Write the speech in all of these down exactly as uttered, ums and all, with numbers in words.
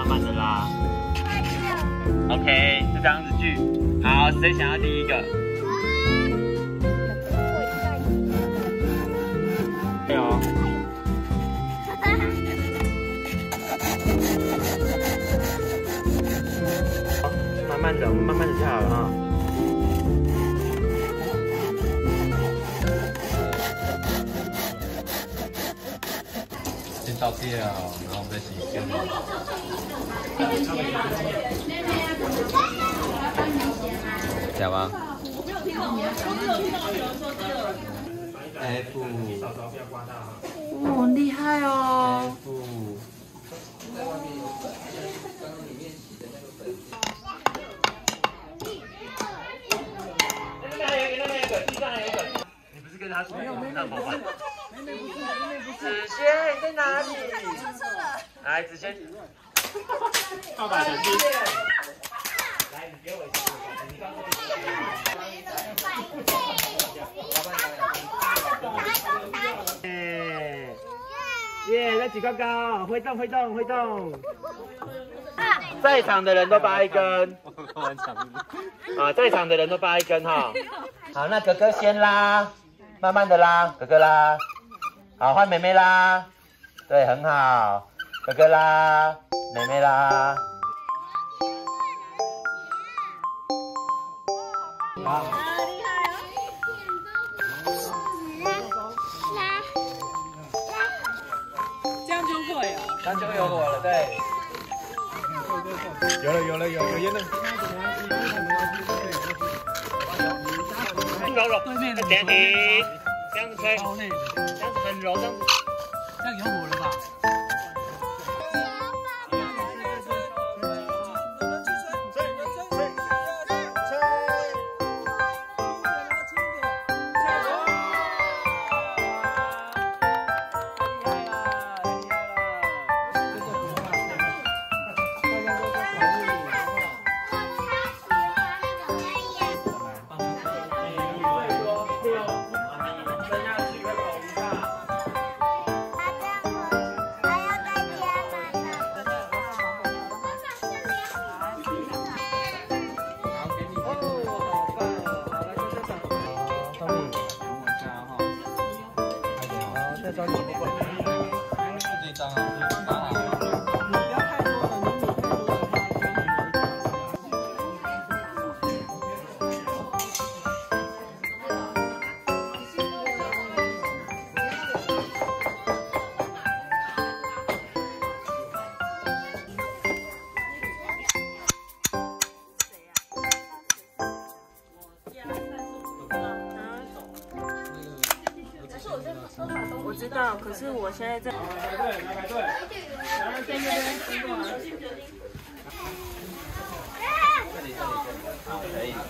慢慢的拉。OK， 就这样子锯。好，谁想要第一个？对哦。慢慢的，我们慢慢的就好了哈。 先倒掉，然后我们再洗一下。讲吗 ？F， 哦，很厉害哦。 那边还有一个，那边有一个，地上还有一个。你不是跟他说没有没有没有。妹妹不是，妹妹不是。子轩，你在哪里？来，子轩。爸爸小心。来，你给我一下。你刚刚。耶！耶！再举高高，挥动挥动挥动。在场的人都拔一根。啊，在场的人都拔一根哈。好，那哥哥先拉，慢慢的拉，哥哥拉。好，换妹妹拉。对，很好。哥哥拉，妹妹拉。好。 这样就会哦。 这样就有火了，对。有了有了有有烟了。柔柔，对面的点停，这样子可以，这样子很柔，这样子，这样有火了吧？这张你不管，这张啊，你不要太多了，你太多了。 我知道，可是我现在在。排队，来排队。来，先这边，先过来。这里，这里，好，可以。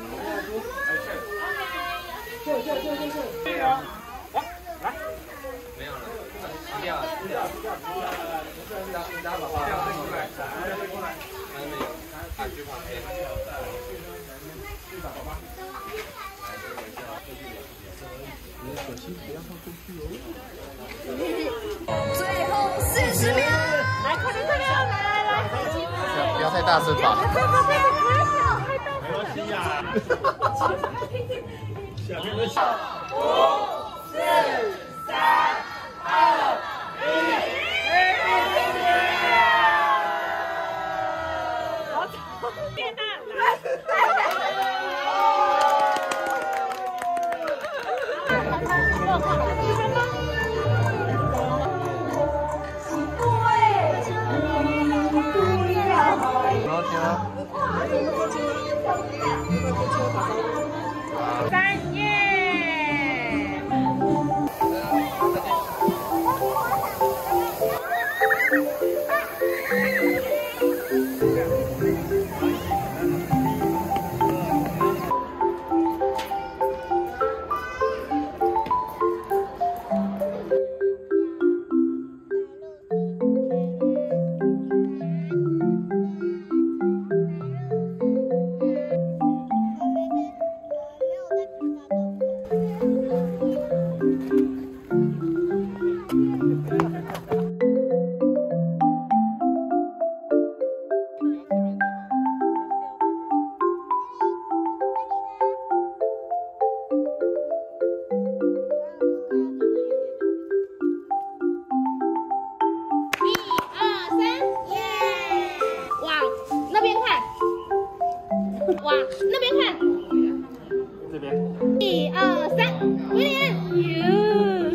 就就就就就。对啊。来。没有了，不掉了，不掉了，不掉了，不掉了。大家宝宝，掉过来，再过来。还没有，他去旁边。去吧，宝宝。你的手机不要放过去哦。最后四十秒，来，快点，快点，来来来，不要太大声吧。快快快，快到，没关系呀。小朋友们，五、四、三、二、一，好吵，天哪！三耶！ 往那边看。 这边。 一二三，威廉，哟。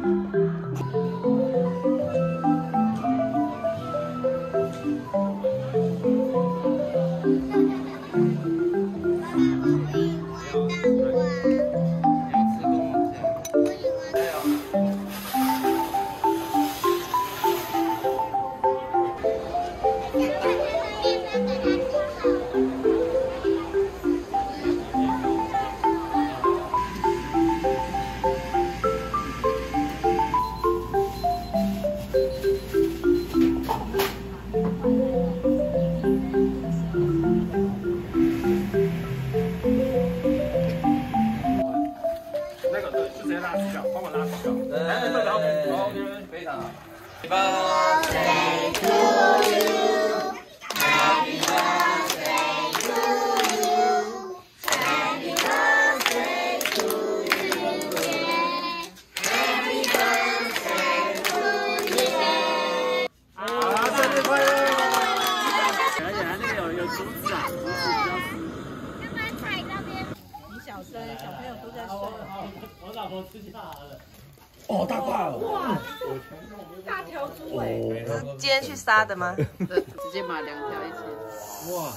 哦，大块哦！哇， 大条猪哎！ 今天去杀的吗？ 直接买两条一起。 哇！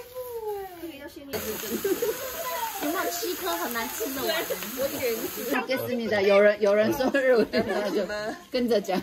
有没有七颗很难吃的丸子？我以为是。 给思密达，有人有人说日文，那就跟着讲。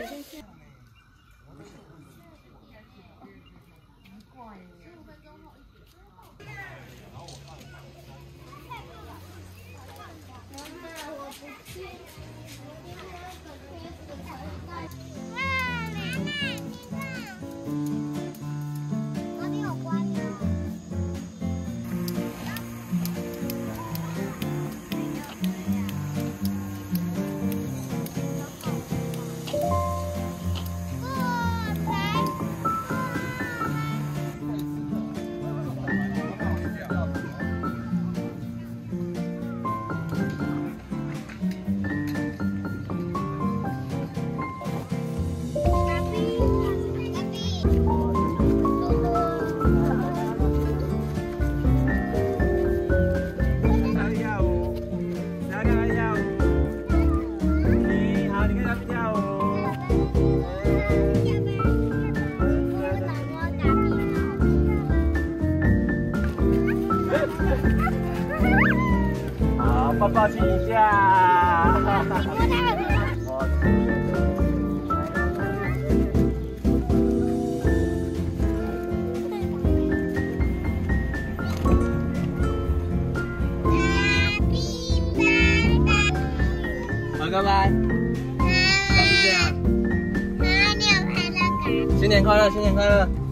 好，抱抱亲一下。好，拜拜。下次见啊。新年快乐，新年快乐。